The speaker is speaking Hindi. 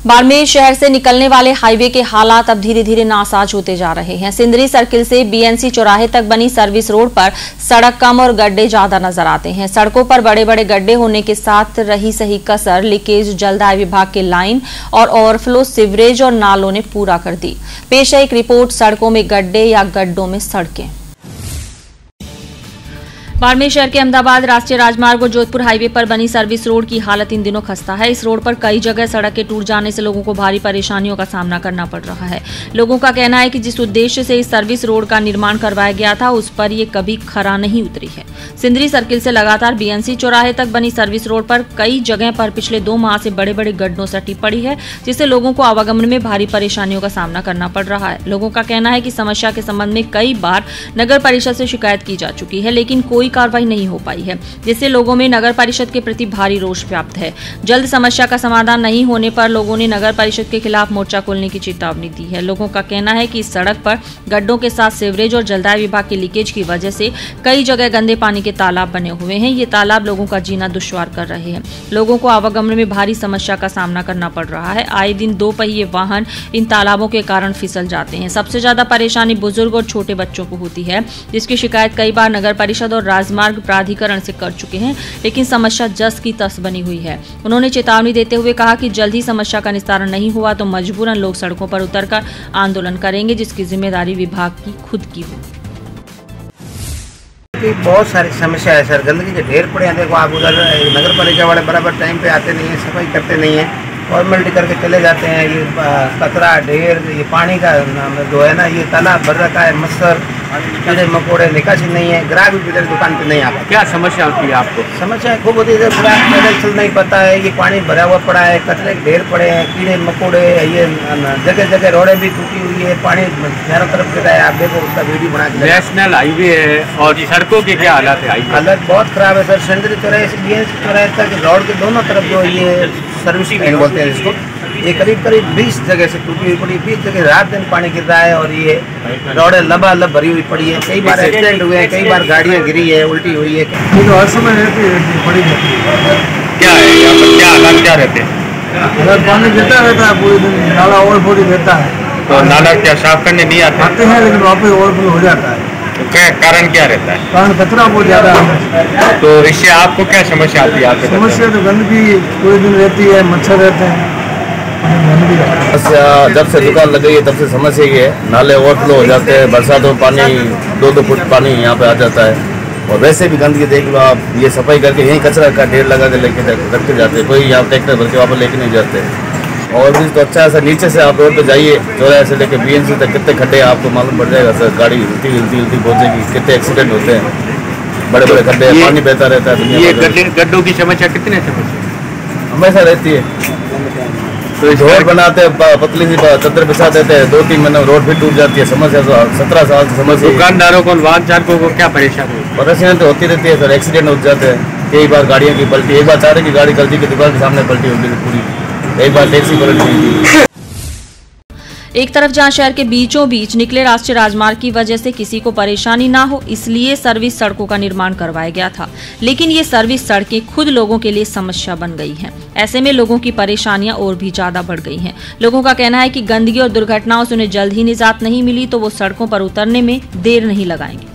बाड़मेर शहर से निकलने वाले हाईवे के हालात अब धीरे धीरे नासाज होते जा रहे हैं। सिंदरी सर्किल से बीएनसी चौराहे तक बनी सर्विस रोड पर सड़क कम और गड्ढे ज्यादा नजर आते हैं। सड़कों पर बड़े बड़े गड्ढे होने के साथ रही सही कसर लीकेज जलदाय विभाग के लाइन और ओवरफ्लो सीवरेज और नालों ने पूरा कर दी। पेश है एक रिपोर्ट, सड़कों में गड्ढे या गड्ढों में सड़कें। बाड़मेर शहर के अहमदाबाद राष्ट्रीय राजमार्ग और जोधपुर हाईवे पर बनी सर्विस रोड की हालत इन दिनों खस्ता है। इस रोड पर कई जगह सड़कें टूट जाने से लोगों को भारी परेशानियों का सामना करना पड़ रहा है। लोगों का कहना है कि जिस उद्देश्य से इस सर्विस रोड का निर्माण करवाया गया था उस पर ये कभी खरा नहीं उतरी है। सिंदरी सर्किल से लगातार बीएनसी चौराहे तक बनी सर्विस रोड पर कई जगह पर पिछले 2 माह से बड़े बड़े गड्ढों सटी पड़ी है, जिससे लोगों को आवागमन में भारी परेशानियों का सामना करना पड़ रहा है। लोगों का कहना है कि समस्या के संबंध में कई बार नगर परिषद से शिकायत की जा चुकी है, लेकिन कोई कार्रवाई नहीं हो पाई है, जिससे लोगों में नगर परिषद के प्रति भारी रोष व्याप्त है। जल्द समस्या का समाधान नहीं होने पर लोगों ने नगर परिषद के खिलाफ मोर्चा खोलने की चेतावनी दी है। लोगों का कहना है कि इस सड़क पर गड्ढों के साथ सीवरेज और जलदाय विभाग के लीकेज की वजह से कई जगह गंदे पानी के तालाब बने हुए हैं। ये तालाब लोगों का जीना दुश्वार कर रहे हैं। लोगों को आवागमन में भारी समस्या का सामना करना पड़ रहा है। आए दिन 2 पहिए वाहन इन तालाबों के कारण फिसल जाते हैं। सबसे ज्यादा परेशानी बुजुर्ग और छोटे बच्चों को होती है, जिसकी शिकायत कई बार नगर परिषद और राजमार्ग प्राधिकरण से कर चुके हैं, लेकिन समस्या जस की तस बनी हुई है। उन्होंने चेतावनी देते हुए कहा कि जल्द ही समस्या का निस्तारण नहीं हुआ तो मजबूरन लोग सड़कों पर उतरकर आंदोलन करेंगे, जिसकी जिम्मेदारी विभाग की खुद की हो। बहुत सारी समस्या है सर, गंदगी के ढेर पड़े हैं। देखो आप उधर नगर पालिका वाले बराबर टाइम पे आते नहीं है, सफाई करते नहीं है, फॉर्मेलिटी करके चले जाते हैं। ये कचरा ढेर, ये पानी का जो है ना, ये तालाब भर रखा है, मच्छर कीड़े मकोड़े, निकासी नहीं है, ग्राहक भी इधर दुकान पे नहीं आता। क्या समस्या होती है आपको? समस्या खूब होती है, इधर पैदल चल नहीं पाता है, ये पानी भरा हुआ पड़ा है, कचरे के ढेर पड़े हैं, कीड़े मकोड़े, ये जगह जगह रोडें भी टूटी हुई है, पानी चारों तरफ गिरा है। आप देखो, उसका वीडियो बना के। नेशनल हाईवे है और सड़कों की क्या हालत है? हालत बहुत खराब है सर। सिंदरी चौराहे से बीएनसी चौराहे तक रोड के दोनों तरफ जो ये सर्विस बोलते हैं इसको, ये करीब 20 जगह से टूटी हुई पड़ी, 20 जगह रात दिन पानी गिर रहा है और ये रोडें लबालब भरी हुई पड़ी है। कई बार एक्सीडेंट हुए हैं, कई बार गाड़ियाँ गिरी है, उल्टी हुई है। तो हर समय रहती पड़ी क्या है यहाँ पर, क्या हालात क्या रहते हैं? अगर पानी गिरता रहता है पूरे दिन, नाला ओवरफ्लो रहता है, तो नाला क्या साफ करने नहीं आते हैं, लेकिन वापस ओवरफ्लो हो जाता है। तो क्या कारण क्या रहता है? कारण कचरा बहुत ज्यादा है। तो इससे आपको क्या समस्या आती है? आपके समस्या तो गंदगी पूरे दिन रहती है, मच्छर रहते हैं। जब से दुकान लग गई है तब से समस्या ये है, नाले ओवरफ्लो हो जाते हैं, बरसातों में पानी 2-2 फुट पानी यहाँ पे आ जाता है। और वैसे भी गंदगी देख लो आप, ये सफाई करके यहीं कचरा का ढेर लगा के लेके रखते जाते हैं, कोई यहाँ ट्रैक्टर भर के वापस लेके नहीं जाते। और भी तो अच्छा है सर, नीचे से आप रोड पे जाइए, चौराहे से लेके बीएनसी तक कितने खड्डे आपको मालूम पड़ जाएगा सर। गाड़ी हिलती पहुँचेगी, कितने एक्सीडेंट होते हैं, बड़े बड़े खड्डे, पानी बहता रहता है। ये गड्ढों की समस्या कितने हमेशा रहती है। तो रोड बनाते हैं, पतली सी चद्दर बिछा देते हैं, 2-3 महीने में रोड भी टूट जाती है। समस्या तो 17 साल से समस्या। दुकानदारों को, वाहन चालकों को क्या परेशानी तो होती रहती है सर। एक्सीडेंट हो जाते हैं, कई बार गाड़ियों की पलटी, एक बार 4 की गाड़ी कल जी की दुकान के सामने पलटी होगी पूरी, एक बार टैक्सी पलट गई। एक तरफ जहां शहर के बीचों बीच निकले राष्ट्रीय राजमार्ग की वजह से किसी को परेशानी ना हो, इसलिए सर्विस सड़कों का निर्माण करवाया गया था, लेकिन ये सर्विस सड़कें खुद लोगों के लिए समस्या बन गई हैं। ऐसे में लोगों की परेशानियां और भी ज्यादा बढ़ गई हैं। लोगों का कहना है कि गंदगी और दुर्घटनाओं से उन्हें जल्द ही निजात नहीं मिली तो वो सड़कों पर उतरने में देर नहीं लगाएंगे।